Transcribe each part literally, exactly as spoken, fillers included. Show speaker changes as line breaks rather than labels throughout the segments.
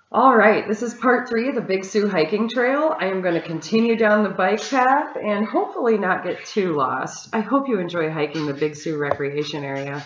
All right, this is part three of the Big Sioux hiking trail. I am going to continue down the bike path and hopefully not get too lost. I hope you enjoy hiking the Big Sioux recreation area.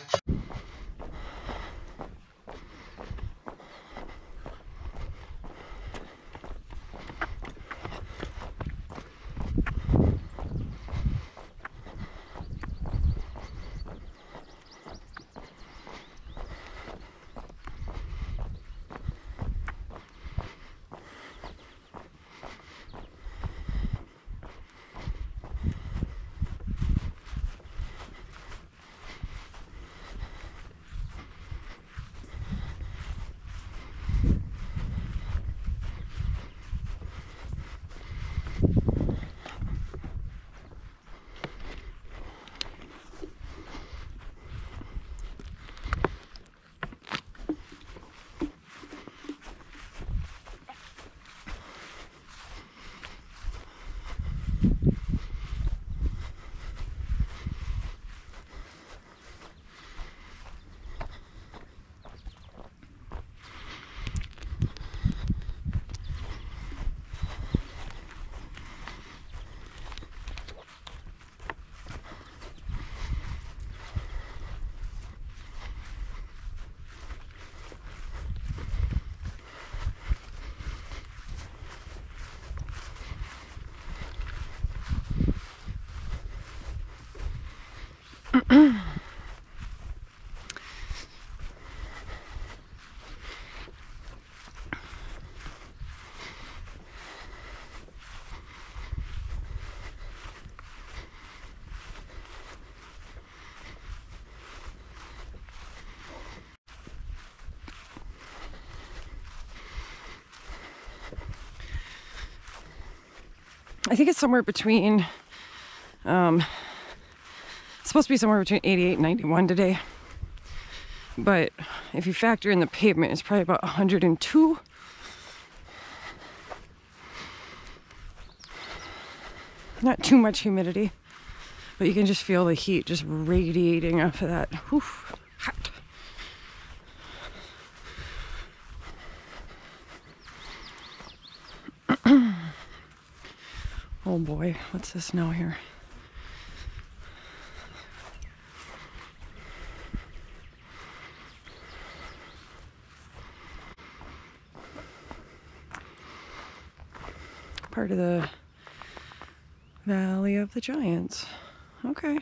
I think it's somewhere between, um, it's supposed to be somewhere between eighty-eight and ninety-one today. But if you factor in the pavement, it's probably about one hundred and two. Not too much humidity, but you can just feel the heat just radiating off of that. Whew, hot. Oh boy, what's this now here? Part of the Valley of the Giants. Okay.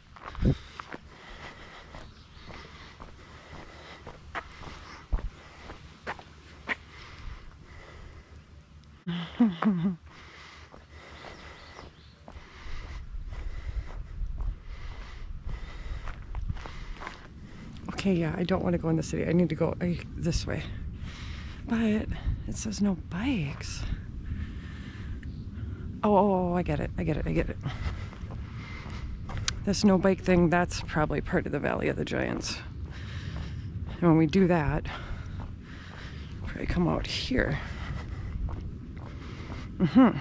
Okay, yeah, I don't want to go in the city. I need to go uh, this way. But it says no bikes. Oh, oh, oh, I get it. I get it. I get it. This no bike thing, that's probably part of the Valley of the Giants. And when we do that, probably come out here. Mm-hmm.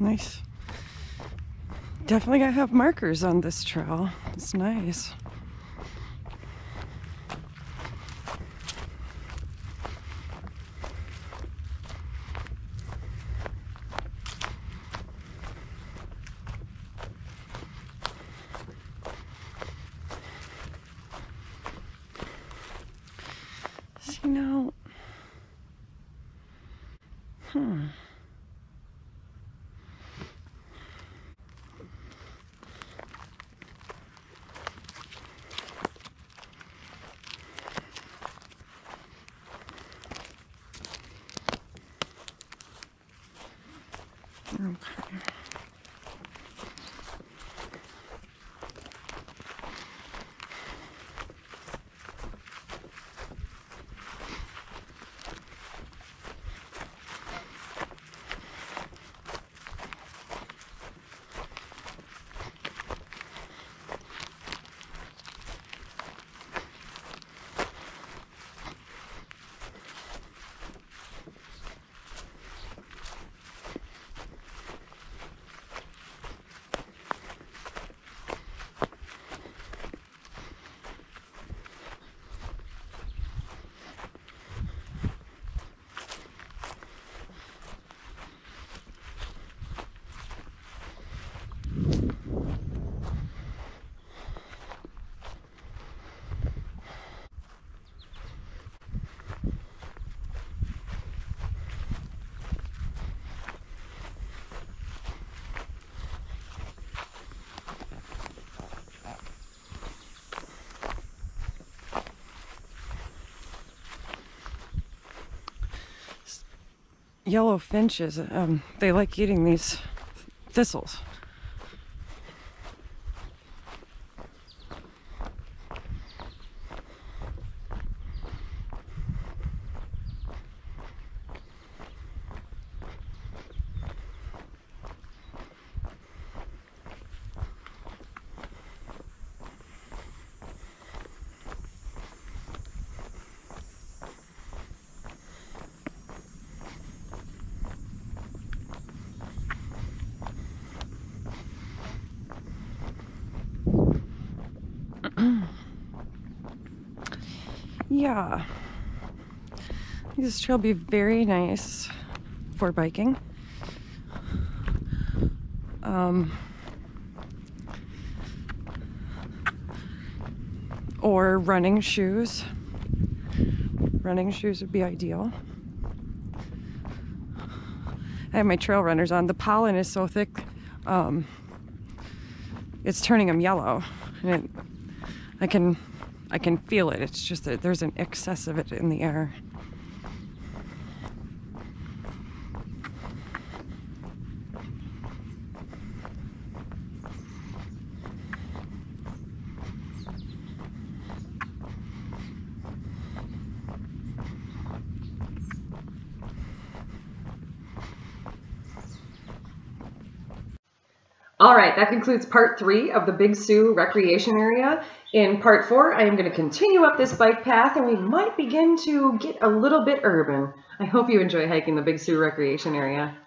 Nice. Definitely gotta have markers on this trail. It's nice. You know, hmm. Okay. Yellow finches, um, they like eating these thistles. Yeah, this trail will be very nice for biking. Um, or running shoes. Running shoes would be ideal. I have my trail runners on. The pollen is so thick, um, it's turning them yellow. And it, I can, I can feel it. It's just that there's an excess of it in the air. All right, that concludes part three of the Big Sioux recreation area. In part four, I am going to continue up this bike path and we might begin to get a little bit urban. I hope you enjoy hiking the Big Sioux recreation area.